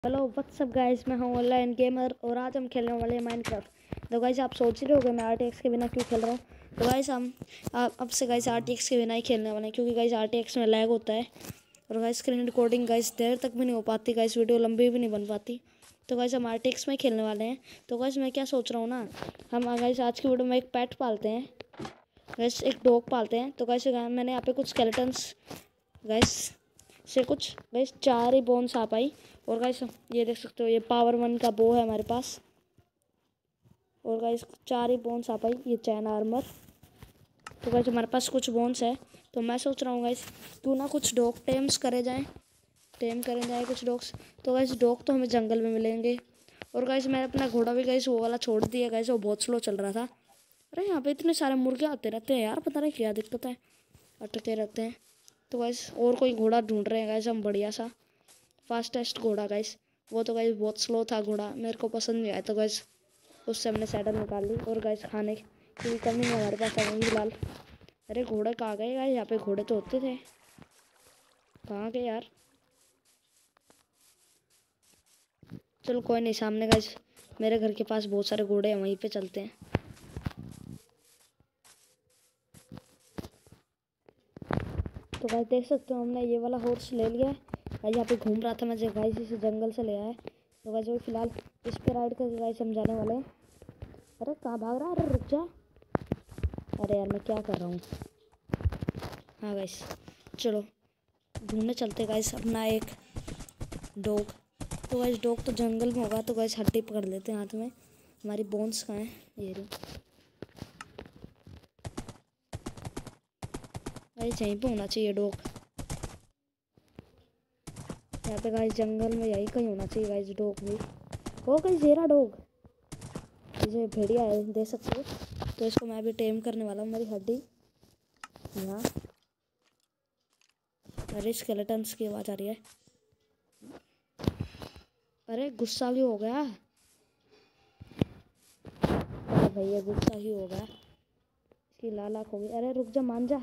Hello what's up guys, मैं हूँ online gamer और आज हम खेलने वाले हैं माइनक्राफ्ट। तो गाइस आप सोच रहे होगे मैं आरटीएक्स के बिना क्यों खेल रहा हूँ। तो गाइस हम अब से गाइस आरटीएक्स के बिना ही खेलने वाले हैं, क्योंकि गाइस आरटीएक्स में लैग होता है और गाइस स्क्रीन रिकॉर्डिंग गाइस देर तक भी नहीं हो पाती, गाइस वीडियो लंबी भी नहीं बन पाती। तो गाइस हम आरटीएक्स में खेलने वाले हैं। तो गाइस मैं क्या सोच रहा हूँ ना, हम गाइस आज की वीडियो में एक पेट पालते हैं, गाइस एक डॉग पालते हैं। तो गाइस मैंने यहाँ पे कुछ स्केलेटन्स गाइस से कुछ गाइस 4 ही बोन्स आ पाई। और गाइस ये देख सकते हो, ये पावर 1 का बो है हमारे पास। और गाइस 4 ही बोन्स आ पाई, ये चैन आर्मर। तो गाइस हमारे पास कुछ बोन्स है। तो मैं सोच रहा हूँ गाइस क्यों ना कुछ डॉग टेम करे जाए कुछ डॉग्स। तो गाइस डॉग तो हमें जंगल में मिलेंगे। और गाइस मैंने अपना घोड़ा भी गाइस वो वाला छोड़ दिया गाइस, वो बहुत स्लो चल रहा था। अरे यहाँ पे इतने सारे मुर्गे आते रहते हैं यार, पता नहीं क्या दिक्कत है, अटके रहते हैं। तो गाइस और कोई घोड़ा ढूंढ रहे हैं गाइस हम, बढ़िया सा फास्टेस्ट घोड़ा गाइस। वो तो गाइस बहुत स्लो था घोड़ा, मेरे को पसंद नहीं आया। तो गाइस उससे हमने सैडल निकाल ली। और गाइस खाने की कमी है हमारे पास अभी फिलहाल। अरे घोड़े कहाँ गए गाइस, यहाँ पे घोड़े तो होते थे, कहाँ गए यार। चलो कोई नहीं, सामने गाइस मेरे घर के पास बहुत सारे घोड़े हैं, वहीं पे चलते हैं। तो गाइस देख सकते हो हमने ये वाला हॉर्स ले लिया है गाइस, यहाँ पे घूम रहा था मैं गाइस, इसे जंगल से ले आया है। तो गाइस अभी फिलहाल इस पे राइड करके गाइस हम जाने वाले हैं। अरे कहाँ भाग रहा है, अरे रुक जा। अरे यार मैं क्या कर रहा हूँ। हाँ गाइस चलो ढूंढने चलते गाइस अपना एक डॉग। तो गाइस डॉग तो जंगल में होगा, तो गाइस हड्डी पकड़ लेते हैं हाथ में। हमारी बोन्स कहाँ हैं, ये रही गाइस, यहीं पे होना चाहिए डॉग। यहाँ पे गाइस जंगल में यही कहीं होना चाहिए गाइस डॉग भी। ओ गाइस ये रहा डॉग, ये भेड़िया है देख सकते हो। तो इसको मैं भी टेम करने वाला हूँ, मेरी हड्डी यहाँ। अरे स्केलेटन्स की आवाज़ आ रही है। अरे गुस्सा क्यों हो गया, अरे भैया गुस्सा ही हो गया, इसकी लाल हो गई। अरे रुक जा, मान जा।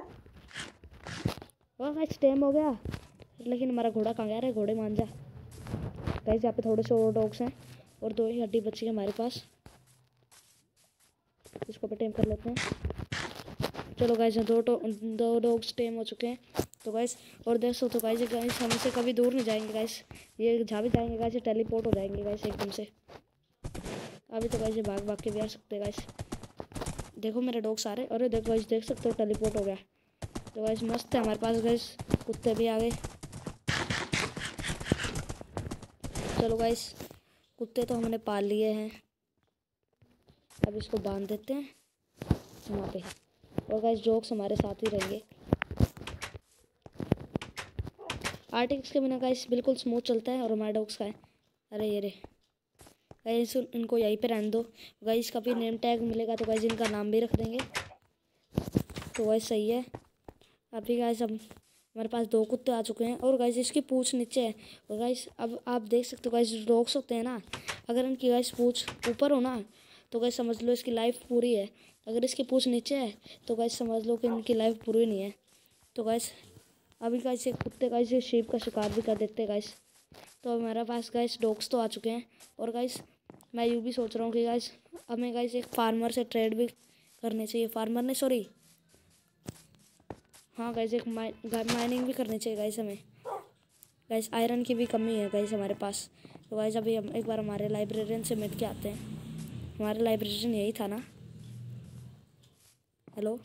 ओ गाइस टेम हो गया, लेकिन हमारा घोड़ा कहाँ गया। अरे घोड़े मान जा। गाइस यहाँ पे थोड़े से और डॉग्स हैं और 2 ही हड्डी बची है हमारे पास, इसको भी टेम कर लेते हैं। चलो गाइस दो डॉग्स टेम हो चुके हैं। तो गाइस और देख सकते हो गाइस हमसे कभी दूर नहीं जाएंगे गाइस, ये जहाँ भी जाएंगे गाइस टेलीपोर्ट हो जाएंगे गाइस एकदम से। अभी तो गाइस भाग भाग के भी आ सकते हैं गाइस। देखो मेरे डॉग सारे, अरे देखो गाइस देख सकते हो टेलीपोर्ट हो गया। तो गाइस मस्त है हमारे पास गाइस, कुत्ते भी आ गए। चलो गाइस कुत्ते तो हमने पाल लिए हैं, अब इसको बांध देते हैं वहाँ पे। और गाइस डॉग्स हमारे साथ ही रहेंगे। आरटीएक्स के बिना गाइस बिल्कुल स्मूथ चलता है और हमारे डॉग्स का है। अरे ये रे गाइस, इनको यहीं पे रहने दो गाइस, कभी नेम टैग मिलेगा तो गाइस इनका नाम भी रख देंगे। तो गाइस सही है। अभी गाइस अब हमारे पास 2 कुत्ते आ चुके हैं और गाइस इसकी पूंछ नीचे है। और गाइस अब आप देख सकते हो गाइस डॉग्स होते हैं ना, अगर इनकी गाइस पूंछ ऊपर हो ना तो गाइस समझ लो इसकी लाइफ पूरी है, अगर इसकी पूंछ नीचे है तो गाइस समझ लो कि इनकी लाइफ पूरी नहीं है। तो गाइस अभी गाइस एक कुत्ते गाइस ये शीप का शिकार भी कर देते हैं गाइस। तो हमारे पास गाइस डॉग्स तो आ चुके हैं। और गाइस मैं यूँ भी सोच रहा हूँ कि गाइस हमें गाइस एक फार्मर से ट्रेड भी करनी चाहिए, फार्मर ने सॉरी हाँ गाइस एक माइनिंग भी करनी चाहिए गाइस हमें। गाइस आयरन की भी कमी है गाइस हमारे पास। तो गाइस अभी हम एक बार हमारे लाइब्रेरियन से मिल के आते हैं। हमारा लाइब्रेरियन यही था ना, हेलो।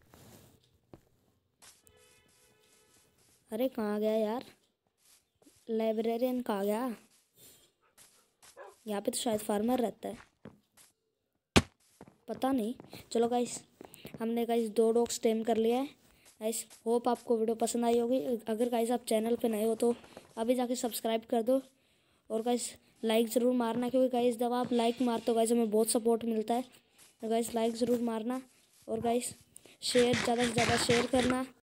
अरे कहाँ गया यार, लाइब्रेरियन कहाँ गया, यहाँ पे तो शायद फार्मर रहता है, पता नहीं। चलो गाइस हमने गाइस 2 डॉग्स टेम कर लिया है गाइस। होप आपको वीडियो पसंद आई होगी। अगर गाइस आप चैनल पे नए हो तो अभी जाके सब्सक्राइब कर दो। और गाइस लाइक ज़रूर मारना, क्योंकि गाइस जब आप लाइक मारते हो गाइस हमें बहुत सपोर्ट मिलता है। तो गाइस लाइक ज़रूर मारना और गाइस शेयर ज़्यादा से ज़्यादा शेयर करना।